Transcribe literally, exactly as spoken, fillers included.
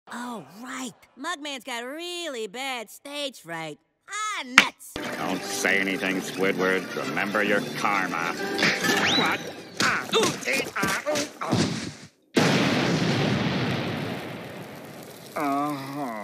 Oh, right. Mugman's got really bad stage fright. Ah, nuts! Don't say anything, Squidward. Remember your karma. What? Ah, ooh, ee, ah, ooh, oh. Uh-huh.